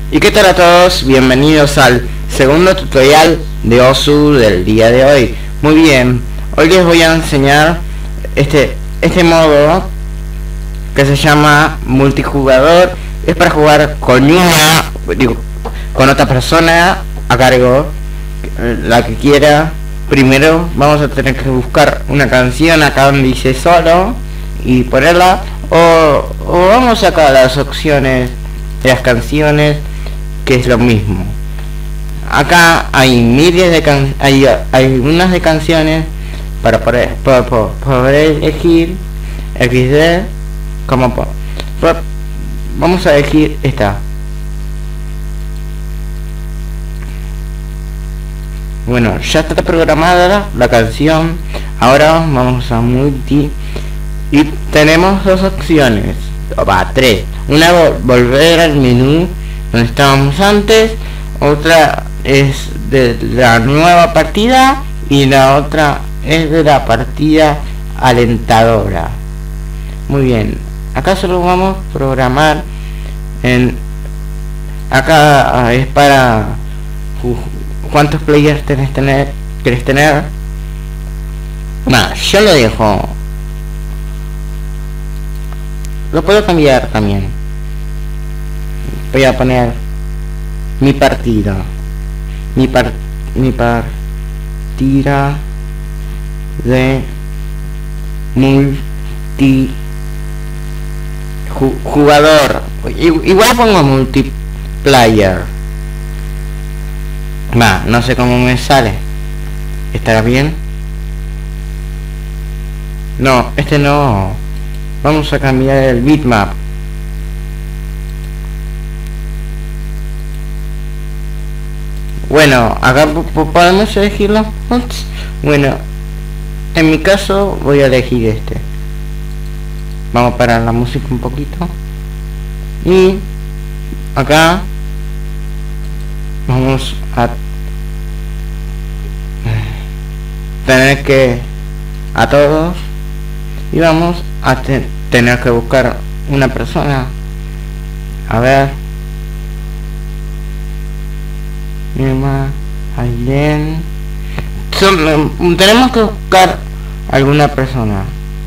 ¿Y qué tal a todos? Bienvenidos al segundo tutorial de Osu del día de hoy. Muy bien, hoy les voy a enseñar este modo que se llama multijugador. Es para jugar con con otra persona a cargo, la que quiera. Primero vamos a tener que buscar una canción acá donde dice solo y ponerla, o vamos a sacar las opciones de las canciones, que es lo mismo. Acá hay miles de hay unas de canciones para poder elegir XD, vamos a elegir esta. Bueno, ya está programada la canción. Ahora vamos a multi y tenemos dos opciones, tres. Una, volver al menú donde estábamos antes. Otra es de la nueva partida y la otra es de la partida alentadora. Muy bien, acá solo vamos a programar acá es para cuántos players querés tener. Yo lo dejo. Lo puedo cambiar también. Voy a poner mi partida. Mi partida de jugador. Igual pongo multiplayer. No sé cómo me sale. ¿Estará bien? No, este no. Vamos a cambiar el bitmap. Bueno, acá podemos elegirlo. Bueno, en mi caso voy a elegir este. Vamos a parar la música un poquito. Y acá vamos a tener que a todos, y vamos a tener que buscar una persona. A ver, alguien. Tenemos que buscar alguna persona.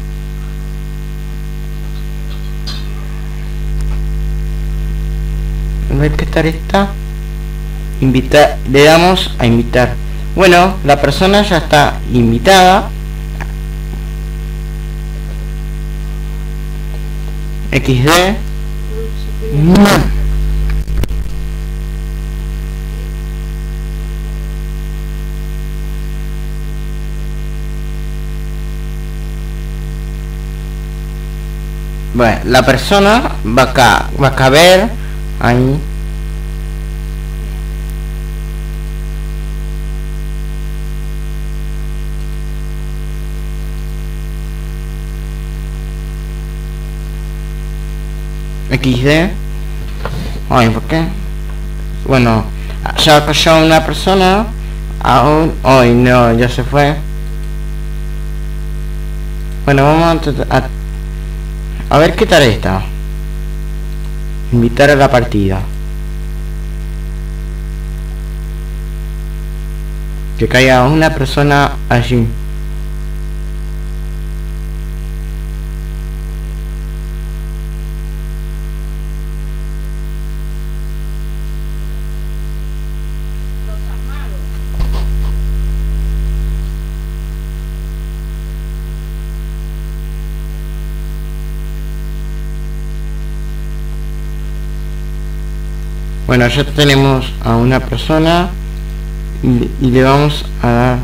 A ver qué tal está. Invitar, le damos a invitar. Bueno, la persona ya está invitada. XD. Bueno, la persona va a caber ahí. XD. Ay, ¿por qué? Bueno, ya cayó una persona. Aún. Ay, no, ya se fue. Bueno, vamos a ver qué tal está. Invitar a la partida. Que caiga una persona allí. Bueno, ya tenemos a una persona y le vamos a dar.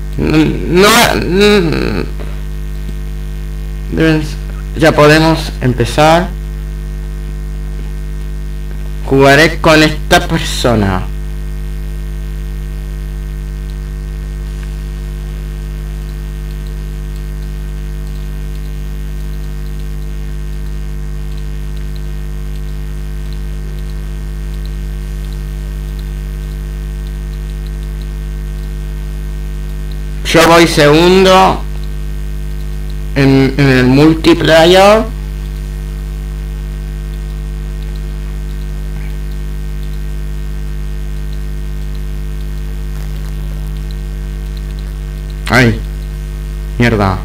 Ya podemos empezar. Jugaré con esta persona. Yo voy segundo en el multiplayer. Mierda.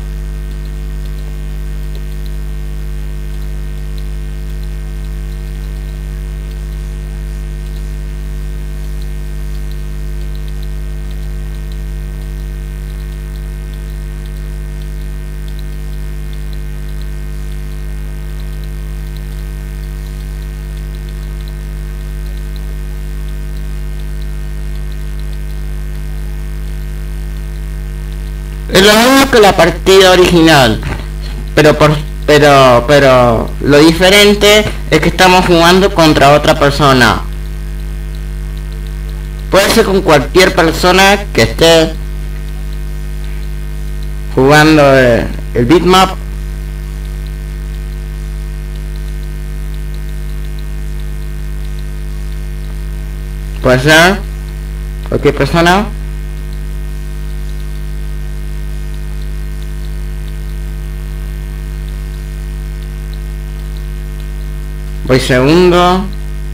Es lo mismo que la partida original, pero lo diferente es que estamos jugando contra otra persona. Puede ser con cualquier persona que esté jugando el bitmap. Puede ser cualquier persona. Voy segundo.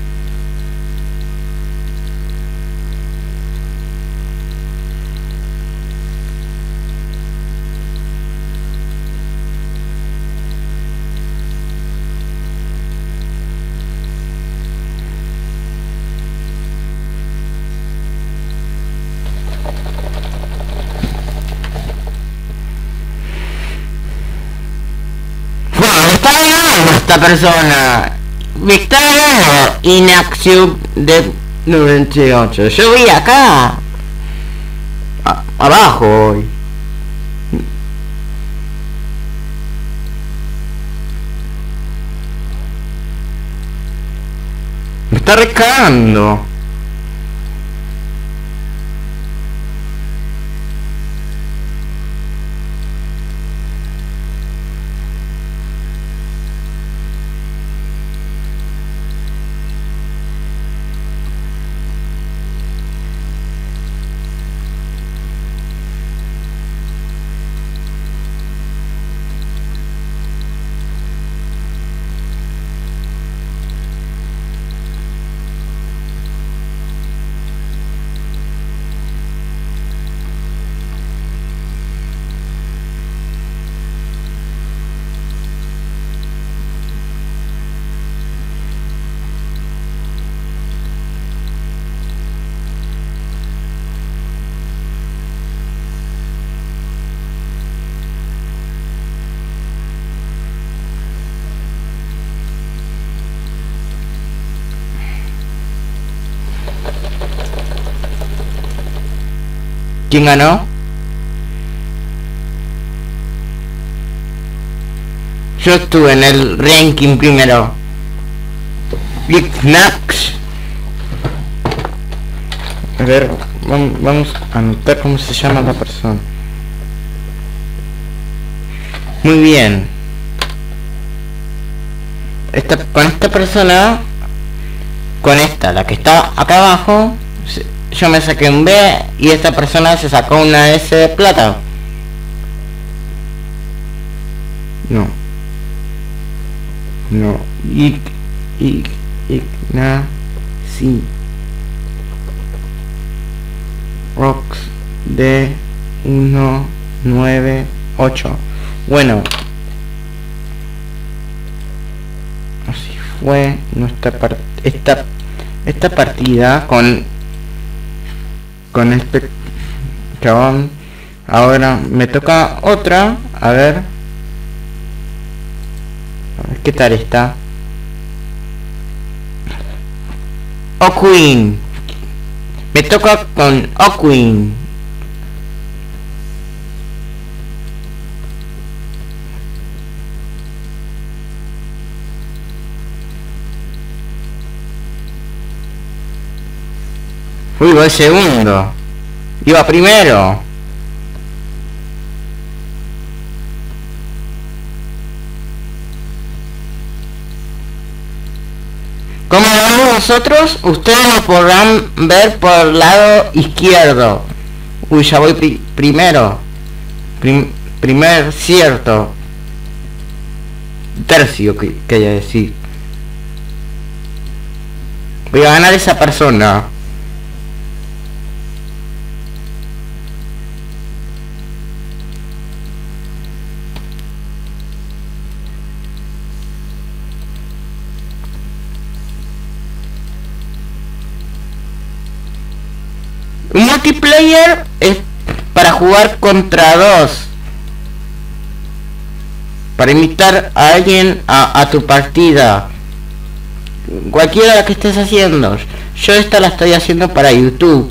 Bueno, está ganando esta persona. Victoria Inacción de 98. Yo vi acá abajo hoy. Me está recagando. ¿Quién ganó? Yo estuve en el ranking primero. Big Snacks. A ver, vamos a anotar cómo se llama la persona. Muy bien. Con esta persona, con esta, la que está acá abajo, yo me saqué un B y esta persona se sacó una S de plata. No. Sí. Rocks de 198. Bueno. Así fue esta partida con este chabón. Ahora me toca otra. A ver qué tal está. O'Queen. Me toca con O'Queen. Uy, voy segundo. Iba primero. Como vamos nosotros, ustedes nos podrán ver por el lado izquierdo. Uy, ya voy primero. Primer cierto. Tercio, quería decir. Voy a ganar esa persona. Un multiplayer es para jugar contra dos, para invitar a alguien a tu partida, cualquiera que estés haciendo. Yo esta la estoy haciendo para YouTube.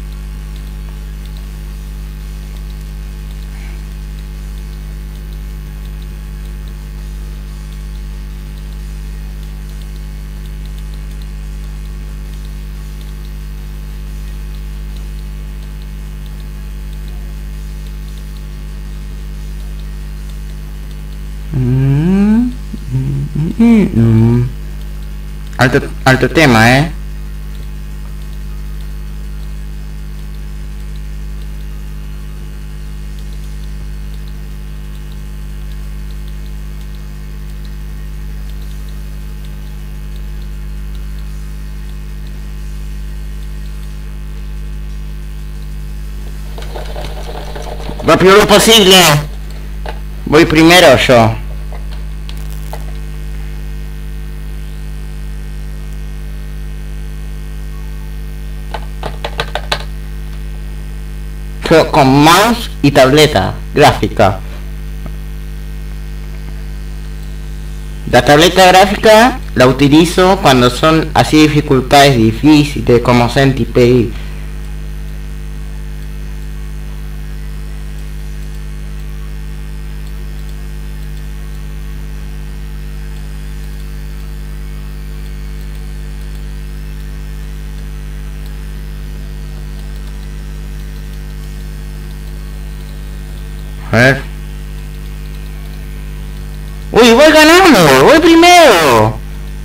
Alto tema, Rápido lo posible. Voy primero yo. Con mouse y tableta gráfica. La tableta gráfica la utilizo cuando son así dificultades difíciles como Centipede. A ver. Uy, voy ganando, voy primero.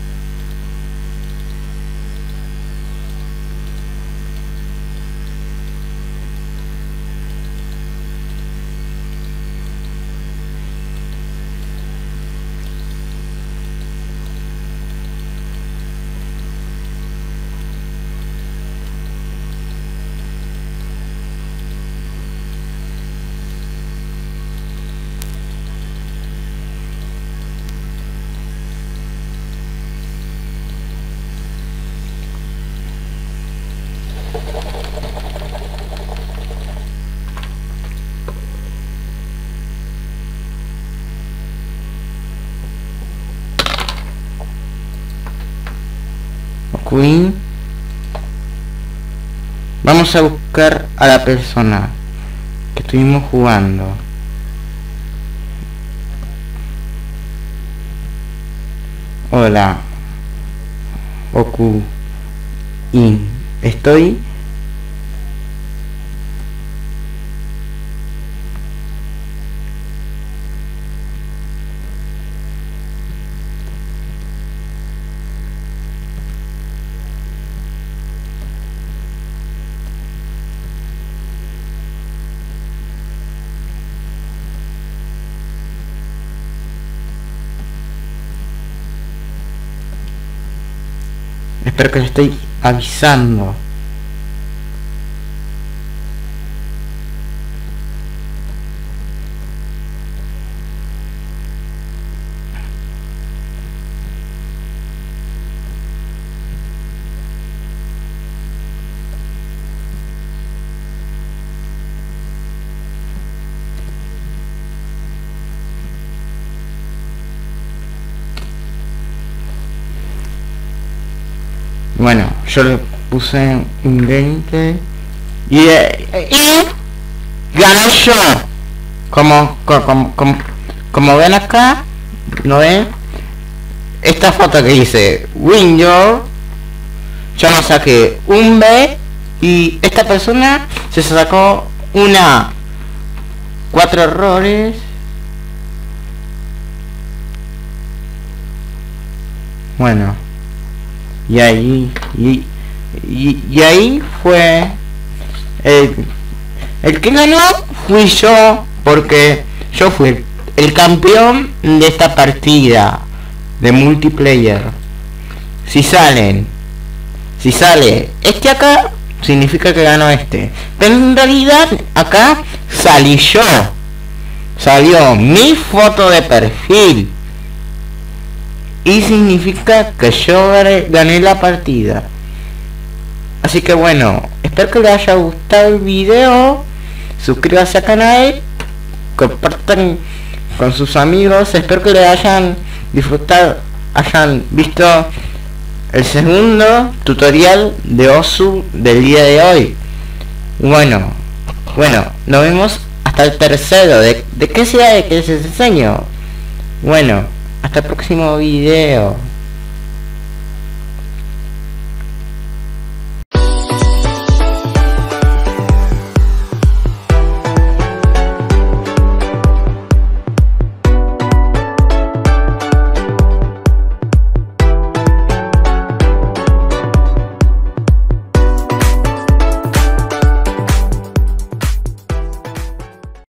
Queen. Vamos a buscar a la persona que estuvimos jugando. Hola, Oku In. Estoy. Espero que le estoy avisando. Bueno, yo le puse un 20 y gané yo. Como ven acá, ¿no ven? Esta foto que dice Windows, yo me saqué un B y esta persona se sacó una 4 errores. Bueno. Y ahí fue el que ganó. Fui yo, porque yo fui el campeón de esta partida de multiplayer. Si sale este acá, significa que ganó este, pero en realidad acá salí yo, salió mi foto de perfil y significa que yo gané la partida. Así que bueno, espero que les haya gustado el video. Suscríbanse al canal, compartan con sus amigos. Espero que les hayan disfrutado, hayan visto el segundo tutorial de Osu del día de hoy. Bueno, nos vemos hasta el tercero. ¿De qué será de que les enseño? Bueno, hasta el próximo video.